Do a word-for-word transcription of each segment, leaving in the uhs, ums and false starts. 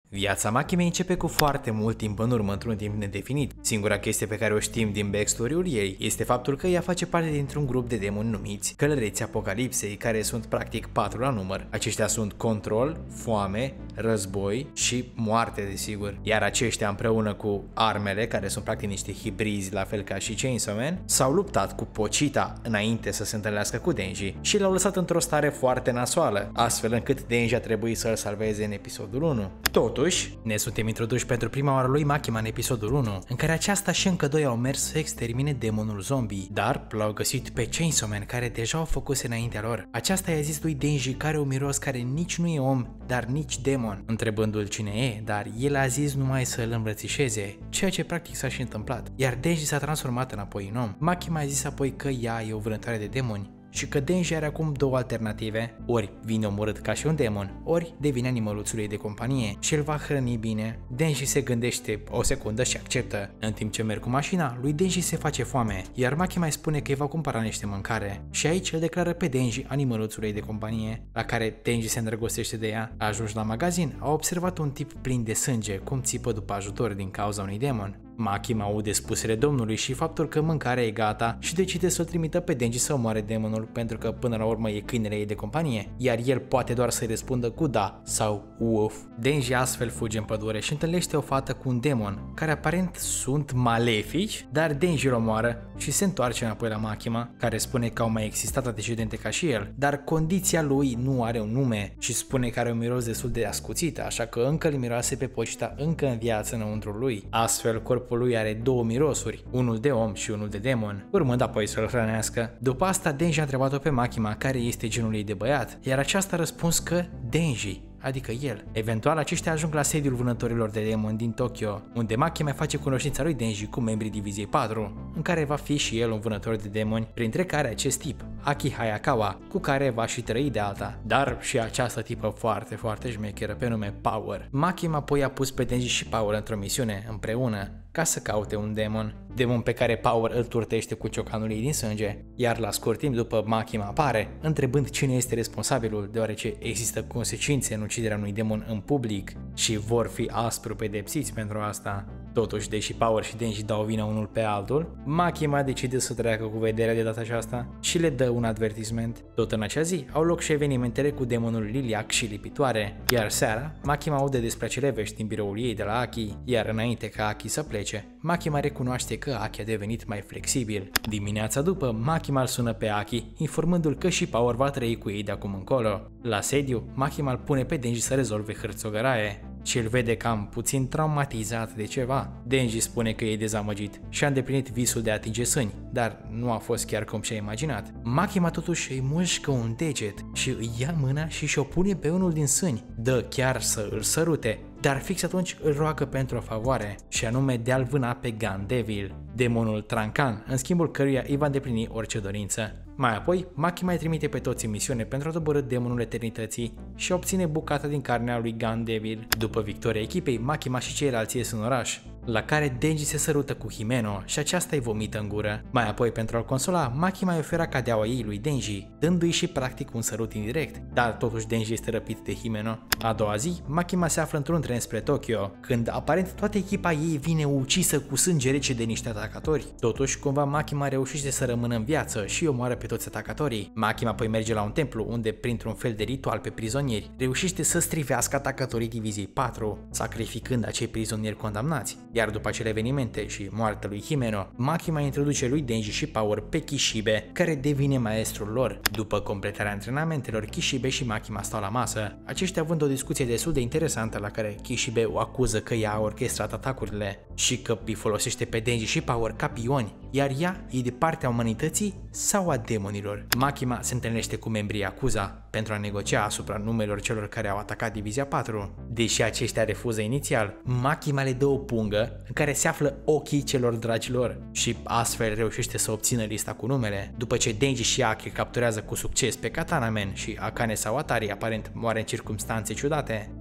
Viața Makimei începe cu foarte mult timp în urmă, într-un timp nedefinit. Singura chestie pe care o știm din backstory-ul ei este faptul că ea face parte dintr-un grup de demoni numiți Călăreți Apocalipsei, care sunt practic patru la număr. Aceștia sunt control, foame, război și moarte, desigur. Iar aceștia împreună cu armele, care sunt practic niște hibrizi la fel ca și Chainsaw Man, s-au luptat cu Pochita înainte să se întâlnească cu Denji și l-au lăsat într-o stare foarte nasoală, astfel încât Denji a trebuit să-l salveze în episodul unu. Totuși, ne suntem introduși pentru prima oară lui Makima în episodul unu, în care aceasta și încă doi au mers să extermine demonul zombie, dar l-au găsit pe Chainsaw Man, care deja au făcut înaintea lor. Aceasta i-a zis lui Denji că are un miros care nici nu e om, dar nici demon, întrebându-l cine e, dar el a zis numai să îl îmbrățișeze, ceea ce practic s-a și întâmplat, iar Denji s-a transformat înapoi în om. Makima a zis apoi că ea e o vânătoare de demoni și că Denji are acum două alternative: ori vine omorât ca și un demon, ori devine animăluțul ei de companie și îl va hrăni bine. Denji se gândește o secundă și acceptă. În timp ce merg cu mașina, lui Denji se face foame, iar Makima mai spune că îi va cumpăra niște mâncare și aici îl declară pe Denji animăluțul ei de companie, la care Denji se îndrăgostește de ea. Ajuns la magazin, a observat un tip plin de sânge cum țipă după ajutor din cauza unui demon. Makima aude spusele domnului și faptul că mâncarea e gata și decide să-l trimită pe Denji să omoare demonul, pentru că până la urmă e câinele ei de companie, iar el poate doar să-i răspundă cu da sau uf. Denji astfel fuge în pădure și întâlnește o fată cu un demon, care aparent sunt malefici, dar Denji îl omoară și se întoarce înapoi la Makima, care spune că au mai existat antecedente ca și el, dar condiția lui nu are un nume și spune că are un miros destul de ascuțit, așa că încă îl miroase pe Pochita încă în viață înăuntru lui. Astfel, corpul lui are două mirosuri, unul de om și unul de demon, urmând apoi să-l hrănească. După asta, Denji a întrebat-o pe Makima care este genul ei de băiat, iar aceasta a răspuns că Denji, adică el. Eventual, aceștia ajung la sediul vânătorilor de demoni din Tokyo, unde Makima mai face cunoștința lui Denji cu membrii diviziei patru, în care va fi și el un vânător de demoni, printre care acest tip, Aki Hayakawa, cu care va și trăi de alta, dar și această tipă foarte, foarte șmecheră pe nume Power. Makima apoi a pus pe Denji și Power într-o misiune împreună ca să caute un demon, demon pe care Power îl turtește cu ciocanul ei din sânge, iar la scurt timp după Makima apare, întrebând cine este responsabilul, deoarece există consecințe în uciderea unui demon în public și vor fi aspru pedepsiți pentru asta. Totuși, deși Power și Denji dau vina unul pe altul, Makima decide să treacă cu vederea de data aceasta și le dă un avertisment. Tot în acea zi au loc și evenimentele cu demonul liliac și lipitoare, iar seara Makima aude despre acele vești din biroul ei de la Aki, iar înainte ca Aki să plece, Makima recunoaște că Aki a devenit mai flexibil. Dimineața după, Makima îl sună pe Aki, informându-l că și Power va trăi cu ei de acum încolo. La sediu, Makima îl pune pe Denji să rezolve hârțogăraie și îl vede cam puțin traumatizat de ceva. Denji spune că e dezamăgit și a îndeplinit visul de a atinge sâni, dar nu a fost chiar cum și-a imaginat. Makima totuși îi mușcă un deget și îi ia mâna și și-o pune pe unul din sâni. Dă chiar să îl sărute, dar fix atunci îl roagă pentru o favoare, și anume de a-l vâna pe Gun Devil, demonul Trancan, în schimbul căruia îi va îndeplini orice dorință. Mai apoi, Makima îi trimite pe toți în misiune pentru a dobărî demonul eternității și obține bucata din carnea lui Gun Devil. După victoria echipei, Makima și ceilalți ies în oraș, la care Denji se sărută cu Himeno și aceasta îi vomită în gură. Mai apoi, pentru a-l consola, Makima îi oferă cadeaua ei lui Denji, dându-i și practic un sărut indirect, dar totuși Denji este răpit de Himeno. A doua zi, Makima se află într-un tren spre Tokyo, când aparent toată echipa ei vine ucisă cu sânge rece de niște atacatori. Totuși, cumva Makima reușește să rămână în viață și omoară pe toți atacatorii. Makima apoi merge la un templu unde, printr-un fel de ritual pe prizonieri, reușește să strivească atacatorii diviziei patru, sacrificând acei prizonieri condamnați. Iar după acele evenimente și moartea lui Himeno, Makima introduce lui Denji și Power pe Kishibe, care devine maestrul lor. După completarea antrenamentelor, Kishibe și Makima stau la masă, aceștia având o discuție destul de interesantă la care Kishibe o acuză că ea a orchestrat atacurile și că îi folosește pe Denji și Power ca pioni, iar ea e de partea umanității sau a demonilor. Makima se întâlnește cu membrii Yakuza pentru a negocia asupra numelor celor care au atacat divizia patru. Deși aceștia refuză inițial, Makima le dă o pungă în care se află ochii celor dragi lor și astfel reușește să obțină lista cu numele. După ce Denji și Aki capturează cu succes pe Katana Man și Akane Sawatari aparent moare în circumstanțe ciudate,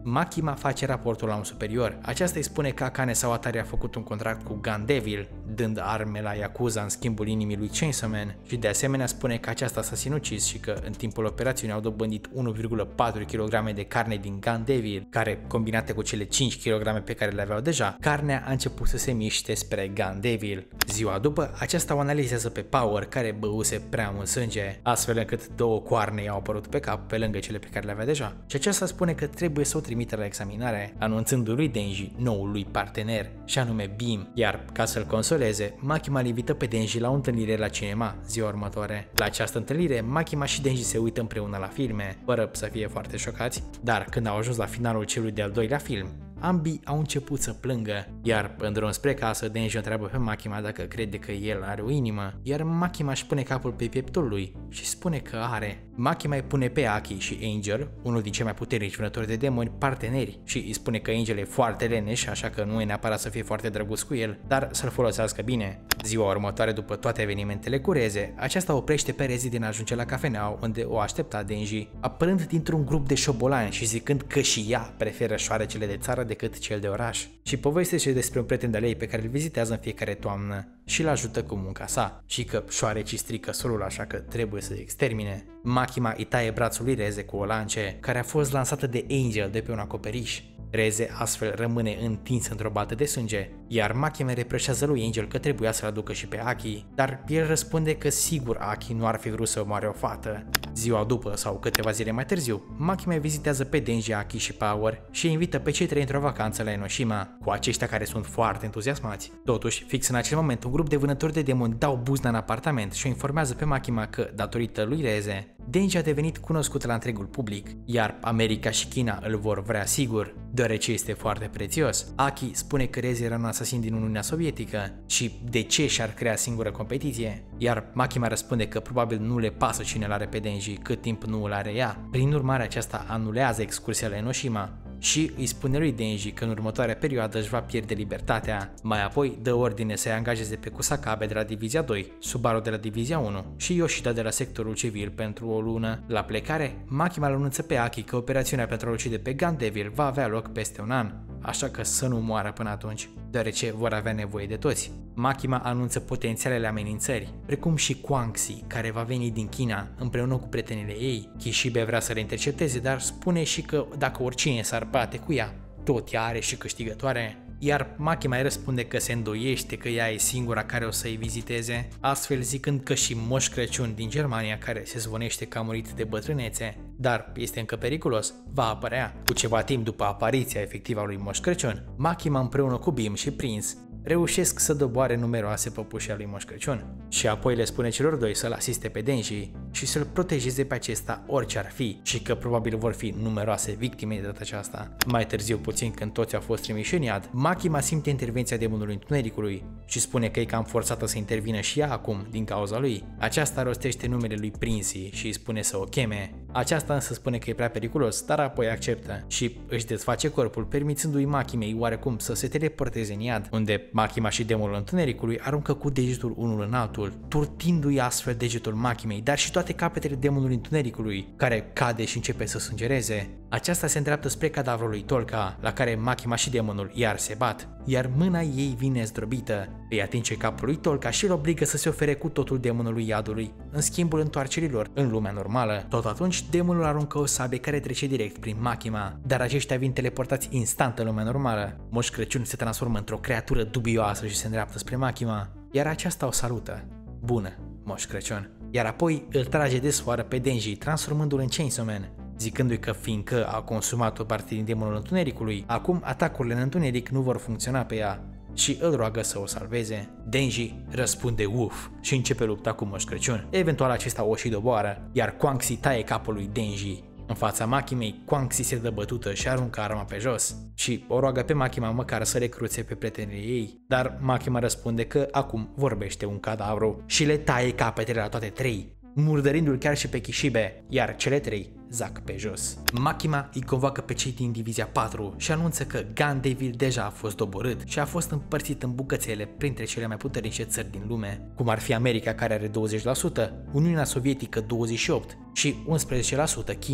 Makima face raportul la un superior. Aceasta îi spune că Akane Sawatari a făcut un contract cu Gun Devil, dând arme la Yakuza în schimbul inimii lui Chainsaw Man, și de asemenea spune că aceasta s-a sinucis și că în timpul operațiunii au dobândit unu virgulă patru kilograme de carne din Gun Devil, care, combinate cu cele cinci kilograme pe care le aveau deja, carnea a început să se miște spre Gun Devil. Ziua după, aceasta o analizează pe Power, care băuse prea mult sânge, astfel încât două coarne i-au apărut pe cap pe lângă cele pe care le avea deja. Și aceasta spune că trebuie să o trimite la examinare, anunțându lui Denji noul lui partener, și anume Beam, iar ca să-l consoleze, Makima îl invită pe Denji la o întâlnire la cinema ziua următoare. La această întâlnire, Makima și Denji se uită împreună la filme, fără să fie foarte șocați, dar când au ajuns la finalul celui de-al doilea film, ambii au început să plângă, iar în drum spre casă, Denji întreabă pe Makima dacă crede că el are o inimă, iar Makima își pune capul pe pieptul lui și spune că are. Makima îi pune pe Aki și Angel, unul din cei mai puternici vânători de demoni, parteneri, și îi spune că Angel e foarte leneș, așa că nu e neapărat să fie foarte drăguț cu el, dar să-l folosească bine. Ziua următoare, după toate evenimentele cu Reze, aceasta oprește pe Reze din a ajunge la cafenea unde o aștepta Denji, apărând dintr-un grup de șobolani și zicând că și ea preferă șoarecele de țară decât cel de oraș, și povestește despre un prieten de-al ei pe care îl vizitează în fiecare toamnă și îl ajută cu munca sa, și că șoarecii strică solul, așa că trebuie să-i extermine. Makima îi taie brațul lui Reze cu o lance care a fost lansată de Angel de pe un acoperiș. Reze astfel rămâne întins într-o baltă de sânge, iar Makima reproșează lui Angel că trebuia să-l aducă și pe Aki, dar el răspunde că sigur Aki nu ar fi vrut să omoare o fată. Ziua după, sau câteva zile mai târziu, Makima vizitează pe Denji, Aki și Power și îi invită pe cei trei într-o vacanță la Enoshima, cu aceștia care sunt foarte entuziasmați. Totuși, fix în acel moment, un grup de vânători de demoni dau buzna în apartament și o informează pe Makima că, datorită lui Reze, Denji a devenit cunoscut la întregul public, iar America și China îl vor vrea sigur, deoarece este foarte prețios. Aki spune că Reze era un asasin din Uniunea Sovietică și de ce și-ar crea singură competiție, iar Makima răspunde că probabil nu le pasă cine l-are pe Denji cât timp nu îl are ea. Prin urmare, aceasta anulează excursia la Enoshima și îi spune lui Denji că în următoarea perioadă își va pierde libertatea. Mai apoi dă ordine să-i angajeze pe Kusakabe de la Divizia doi, Subaru de la Divizia unu și Yoshida de la sectorul civil pentru o lună. La plecare, Makima îl anunță pe Aki că operațiunea pentru a ucide pe Gun Devil va avea loc peste un an, așa că să nu moară până atunci, deoarece vor avea nevoie de toți. Makima anunță potențialele amenințări, precum și Quangxi, care va veni din China împreună cu prietenile ei. Kishibe vrea să le intercepteze, dar spune și că dacă oricine s-ar bate cu ea, tot ea are și câștigătoare. Iar Makima îi răspunde că se îndoiește că ea e singura care o să-i viziteze, astfel zicând că și Moș Crăciun din Germania, care se zvonește că a murit de bătrânețe, dar este încă periculos, va apărea. Cu ceva timp după apariția efectivă a lui Moș Crăciun, Makima împreună cu Beam și Prince reușesc să doboare numeroase păpuși ale lui Moș Crăciun și apoi le spune celor doi să-l asiste pe Denji și să-l protejeze pe acesta orice ar fi, și că probabil vor fi numeroase victime de data aceasta. Mai târziu puțin, când toți au fost trimiși în iad, Makima simte intervenția demonului întunericului și spune că e cam forțată să intervină și ea acum din cauza lui. Aceasta rostește numele lui Princey și îi spune să o cheme. Aceasta însă spune că e prea periculos, dar apoi acceptă și își desface corpul, permițându-i Makimei oarecum să se teleporteze în iad, unde Makima și demonul întunericului aruncă cu degetul unul în altul, turtindu-i astfel degetul Makimei, dar și toate capetele demonului întunericului, care cade și începe să sângereze. Aceasta se îndreaptă spre cadavrul lui Tolka, la care Makima și demonul iar se bat, iar mâna ei vine zdrobită. Îi atinge capul lui Tolka și îl obligă să se ofere cu totul demonului iadului, în schimbul întoarcerilor în lumea normală. Tot atunci, demonul aruncă o sabie care trece direct prin Makima, dar aceștia vin teleportați instant în lumea normală. Moș Crăciun se transformă într-o creatură dubioasă și se îndreaptă spre Makima, iar aceasta o salută. Bună, Moș Crăciun! Iar apoi îl trage de soară pe Denji, transformându-l în Chainsaw Man, zicându-i că fiindcă a consumat o parte din demonul întunericului, acum atacurile în întuneric nu vor funcționa pe ea și îl roagă să o salveze. Denji răspunde uf și începe lupta cu Moș Crăciun. Eventual acesta o și doboară, iar Quangxi taie capul lui Denji. În fața Makimei, Quangxi se dă bătută și aruncă arma pe jos și o roagă pe Makima măcar să recruțe pe prietenii ei, dar Makima răspunde că acum vorbește un cadavru și le taie capetele la toate trei, murdărindu-l chiar și pe Kishibe, iar cele trei zac pe jos. Makima îi convoacă pe cei din Divizia patru și anunță că Gun Devil deja a fost doborât și a fost împărțit în bucățele printre cele mai puternice țări din lume, cum ar fi America, care are douăzeci la sută, Uniunea Sovietică douăzeci și opt la sută și unsprezece la sută China.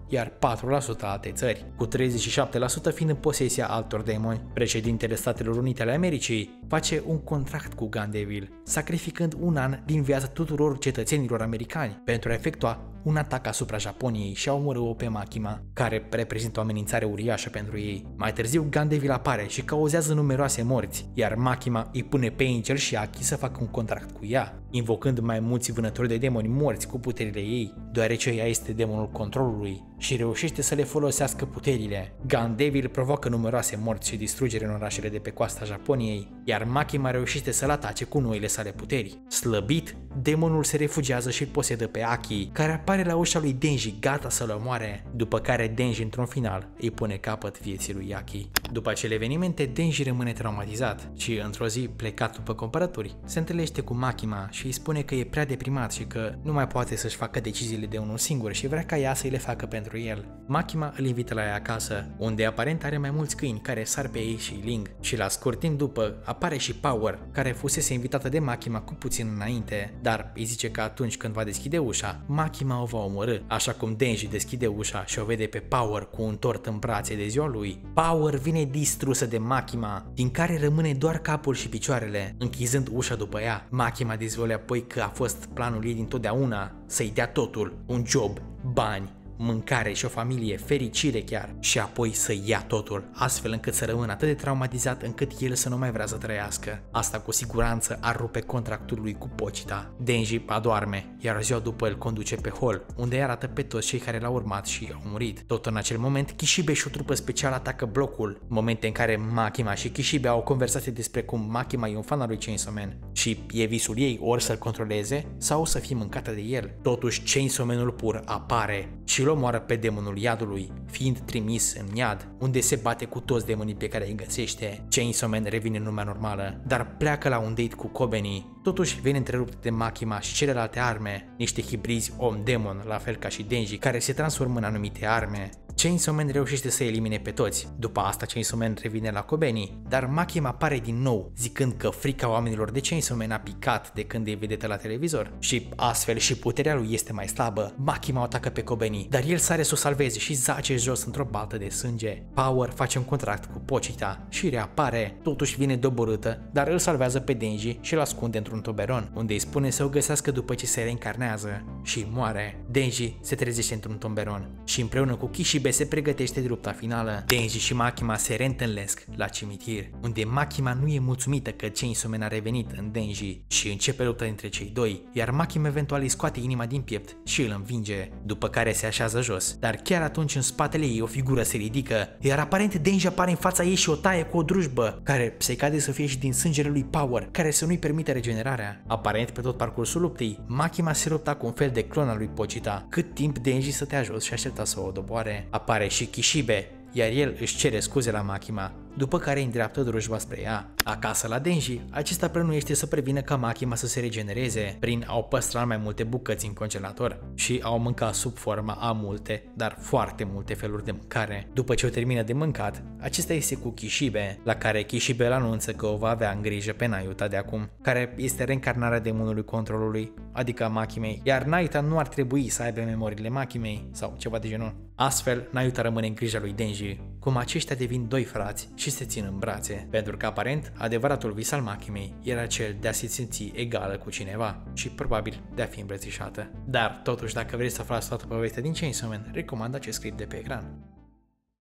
iar patru la sută alte țări, cu treizeci și șapte la sută fiind în posesia altor demoni. Președintele Statelor Unite ale Americii face un contract cu Gandeville, sacrificând un an din viața tuturor cetățenilor americani pentru a efectua un atac asupra Japoniei și a omorâ-o pe Makima, care reprezintă o amenințare uriașă pentru ei. Mai târziu, Gandeville apare și cauzează numeroase morți, iar Makima îi pune pe Angel și Aki să facă un contract cu ea, invocând mai mulți vânători de demoni morți cu puterile ei, deoarece ea este demonul controlului și reușește să le folosească puterile. Gandeville provoacă numeroase morți și distrugere în orașele de pe coasta Japoniei, iar Makima reușește să-l atace cu noile sale puteri. Slăbit, demonul se refugiază și îl posedă pe Aki, care apare la ușa lui Denji gata să-l omoare, după care Denji într-un final îi pune capăt vieții lui Aki. După acele evenimente, Denji rămâne traumatizat și într-o zi, plecat după cumpărături, se întâlnește cu Makima și îi spune că e prea deprimat și că nu mai poate să-și facă deciziile de unul singur și vrea ca ea să-i le facă pentru el. Makima îl invită la ea acasă, unde aparent are mai mulți câini care sar pe ei și îi ling, și la scurt timp după apare și Power, care fusese invitată de Makima cu puțin înainte, dar îi zice că atunci când va deschide ușa, Makima o va omorâ, așa cum Denji deschide ușa și o vede pe Power cu un tort în brațe de ziua lui. Power vine distrusă de Makima, din care rămâne doar capul și picioarele. Închizând ușa după ea, Makima dezvăluie apoi că a fost planul ei dintotdeauna să-i dea totul, un job, bani, mâncare și o familie, fericire chiar, și apoi să ia totul, astfel încât să rămână atât de traumatizat încât el să nu mai vrea să trăiască. Asta cu siguranță ar rupe contractul lui cu Pochita. Denji adorme, iar ziua după îl conduce pe hol, unde îi arată pe toți cei care l-au urmat și au murit. Tot în acel moment, Kishibe și o trupă special atacă blocul, momente în care Makima și Kishibe au o conversație despre cum Makima e un fan al lui Chainsaw Man și e visul ei ori să-l controleze sau să fie mâncată de el. Totuși, Chainsaw Man-ul pur apare și îl omoară pe demonul iadului, fiind trimis în iad, unde se bate cu toți demonii pe care îi găsește. Chainsaw Man revine în lumea normală, dar pleacă la un date cu Kobeni. Totuși vine întrerupt de Makima și celelalte arme, niște hibrizi om-demon, la fel ca și Denji, care se transformă în anumite arme. Chainsaw Man reușește să elimine pe toți. După asta Chainsaw Man revine la Kobeni, dar Makima apare din nou, zicând că frica oamenilor de Chainsaw Man a picat de când e vedetă la televizor și astfel și puterea lui este mai slabă. Makima o atacă pe Kobeni, dar el sare să o salveze și zace jos într-o baltă de sânge. Power face un contract cu Pochita și reapare, totuși vine doborâtă, dar îl salvează pe Denji și îl ascunde într-un toberon, unde îi spune să o găsească după ce se reîncarnează și moare. Denji se trezește într-un toberon și împreună cu Kishibe se pregătește de lupta finală. Denji și Makima se reîntâlnesc la cimitir, unde Makima nu e mulțumită că Chainsaw Man a revenit în Denji și începe lupta dintre cei doi, iar Makima eventual îi scoate inima din piept și îl învinge, după care se așează jos, dar chiar atunci în spatele ei o figură se ridică, iar aparent Denji apare în fața ei și o taie cu o drujbă, care se cade să fie și din sângele lui Power, care să nu-i permite regenerarea. Aparent pe tot parcursul luptei, Makima se lupta cu un fel de clon al lui Pochita, cât timp Denji stătea jos și aștepta să o doboare. Apare și Kishibe, iar el își cere scuze la Makima, după care îi îndreaptă drujba spre ea. Acasă la Denji, acesta plănuiește să prevină ca Makima să se regenereze prin a o păstra mai multe bucăți în congelator și a o mânca sub forma a multe, dar foarte multe feluri de mâncare. După ce o termină de mâncat, acesta este cu Kishibe, la care Kishibe îl anunță că o va avea în grijă pe Nayuta de acum, care este reîncarnarea demonului controlului, adică a Makimei, iar Nayuta nu ar trebui să aibă memoriile Makimei sau ceva de genul. Astfel, Nayuta rămâne în grija lui Denji, cum aceștia devin doi frați și se țin în brațe, pentru că aparent adevăratul vis al Makimei era cel de a se simți egală cu cineva și probabil de a fi îmbrățișată. Dar totuși, dacă vreți să aflați toată povestea din Chainsaw Man, recomand acest clip de pe ecran.